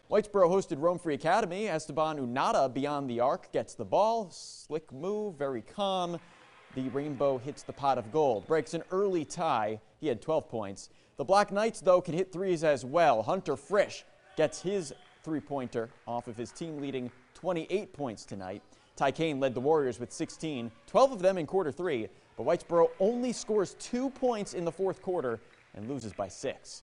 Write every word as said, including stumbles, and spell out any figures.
Whitesboro hosted Rome Free Academy. Esteban Unada beyond the arc gets the ball. Slick move, very calm. The Rainbow hits the pot of gold. Breaks an early tie. He had twelve points. The Black Knights, though, can hit threes as well. Hunter Frisch gets his three-pointer off of his team-leading twenty-eight points tonight. Ty Kane led the Warriors with sixteen, twelve of them in quarter three. But Whitesboro only scores two points in the fourth quarter and loses by six.